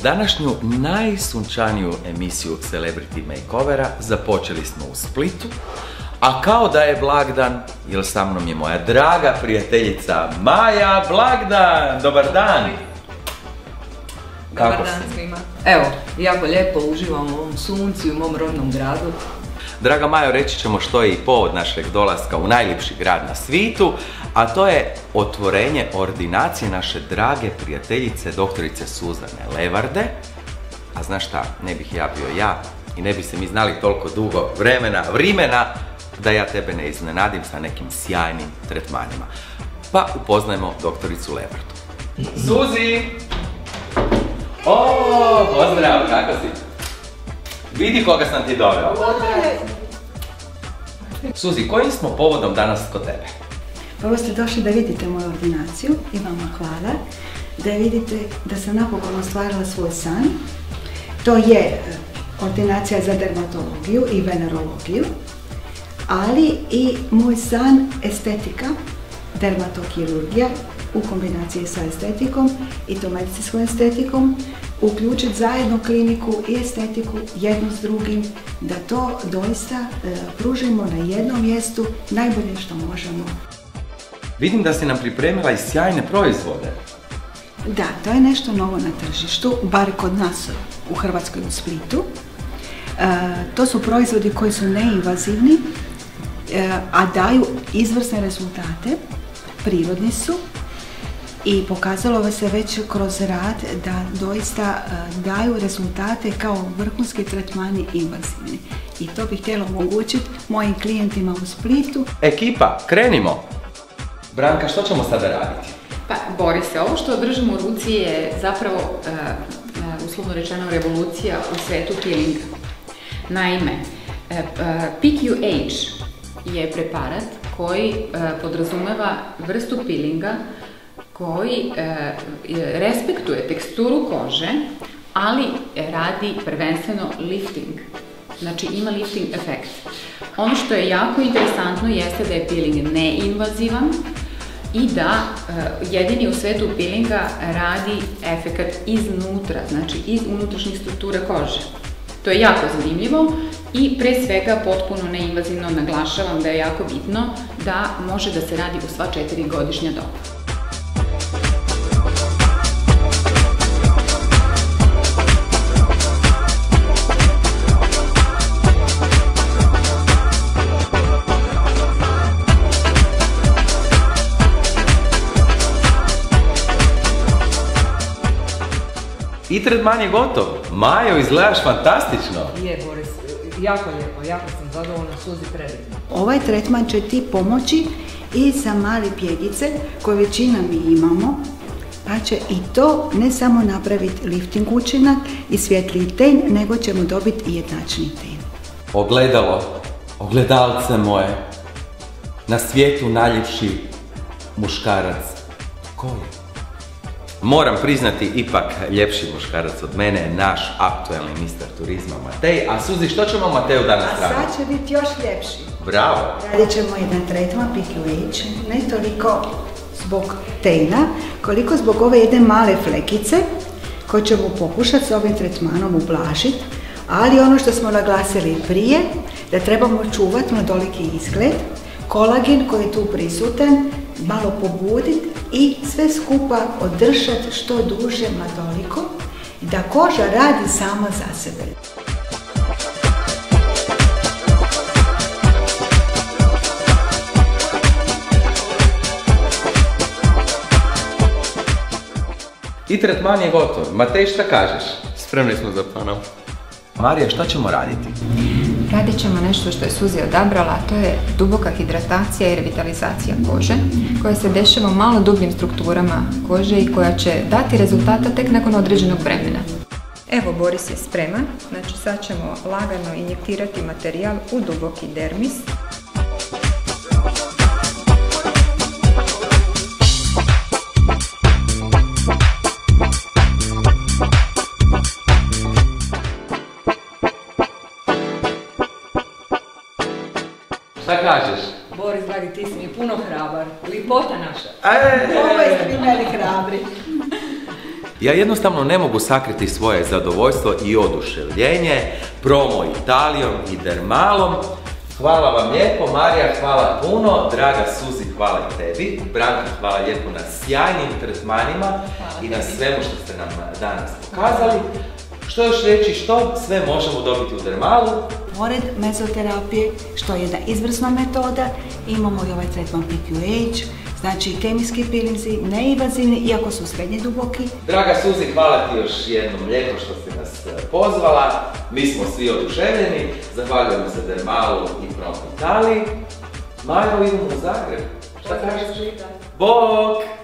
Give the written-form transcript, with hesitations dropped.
Današnju najsunčaniju emisiju Celebrity Makeovera započeli smo u Splitu, a kao da je blagdan, jer sa mnom je moja draga prijateljica Maja Blagdan. Dobar dan! Dobar dan svima. Evo, jako lijepo uživam u ovom suncu i u mom rodnom gradu. Draga Majo, reći ćemo što je i povod našeg dolaska u najljepši grad na svijetu, a to je otvorenje ordinacije naše drage prijateljice doktorice Suzane Levarde. A znaš šta, ne bih ja bio ja i ne bi se mi znali toliko dugo vremena da ja tebe ne iznenadim sa nekim sjajnim tretmanima. Pa upoznajmo doktoricu Levardu. Suzi! O, pozdrav, kako si? Vidi koga sam ti doveo. Suzi, kojim smo povodom danas kod tebe? Prvo ste došli da vidite moju ordinaciju i vama hvala. Da vidite da sam napokon ostvarila svoj san. To je ordinacija za dermatologiju i venerologiju, ali i moj san estetika, dermatokirurgija u kombinaciji sa estetikom i to medicinskom estetikom, uključiti zajedno kliniku i estetiku jedno s drugim, da to doista pružimo na jednom mjestu najbolje što možemo. Vidim da si nam pripremila i sjajne proizvode. Da, to je nešto novo na tržištu, bar kod nas u Hrvatskoj u Splitu. To su proizvodi koji su neinvazivni, a daju izvrsne rezultate, prirodni su. I pokazalo se već kroz rad da doista daju rezultate kao vrhunski tretmani invazivni. I to bih htjela omogućiti mojim klijentima u Splitu. Ekipa, krenimo! Branka, što ćemo sada raditi? Pa, Borise, ovo što držimo u ruci je zapravo, uslovno rečeno, revolucija u svetu peelinga. Naime, PQH je preparat koji podrazumeva vrstu peelinga koji respektuje teksturu kože, ali radi prvenstveno lifting. Znači ima lifting efekt. Ono što je jako interesantno jeste da je peeling neinvazivan i da jedini u svetu peelinga radi efekat iznutra, znači iz unutrašnjih struktura kože. To je jako zanimljivo i pre svega potpuno neinvazivno naglašavam da je jako bitno da može da se radi u sva 4 godišnja doba. I tretman je gotov. Majo, izgledaš fantastično. Je, Boris, jako lijepo, jako sam zadovoljna, Suzi predivno. Ovaj tretman će ti pomoći i za male pjegice koje većina mi imamo, pa će i to ne samo napraviti lifting učinak i svjetliji ten, nego ćemo dobiti i jednačni ten. Ogledalo, ogledalce moje, na svijetu najljepši muškarac. Ko je? Moram priznati, ipak ljepši muškarac od mene je naš aktualni mister turizma Matej. A Suzi, što ćemo Mateju danas raditi? A sad će biti još ljepši. Bravo! Radit ćemo jedan tretman PQH, ne toliko zbog tena, koliko zbog ove jedne male flekice koju ćemo pokušati s ovim tretmanom ublažiti. Ali ono što smo naglasili prije, da trebamo čuvati mladoliki izgled, kolagen koji je tu prisutan, malo pobuditi i sve skupa održati što duže mladoliko, da koža radi sama za sebe. I tretman je gotov. Matej, šta kažeš? Spremni smo za panom. Marija, šta ćemo raditi? Radit ćemo nešto što je Suzi odabrala, a to je duboka hidratacija i revitalizacija kože, koja se dešava u malo dubljim strukturama kože i koja će dati rezultata tek nakon određenog vremena. Evo, Boris je spreman, znači sad ćemo lagano injektirati materijal u duboki dermis. Šta kažeš? Boris, dragi, ti si mi puno hrabar. Lipota naša. Ovo je vi meni hrabri. Ja jednostavno ne mogu sakriti svoje zadovoljstvo i oduševljenje promo Italijom i Dermalom. Hvala vam lijepo, Marija, hvala puno, draga Suzi, hvala i tebi, Branka, hvala lijepo na sjajnim tretmanima i na svemu što ste nam danas pokazali. Što još reći, što sve možemo dobiti u Dermalu? Pored mezoterapije, što je jedna izvrsna metoda, imamo i ovaj tretman PQH, znači kemijski pilinzi, neinvazivni, iako su srednje duboki. Draga Suzi, hvala ti još jednom lijepo što si nas pozvala. Mi smo svi oduševljeni, zahvaljujemo se Dermalu i Promo Italiji. Majo, idemo u Zagreb. Šta kažeš? Bok!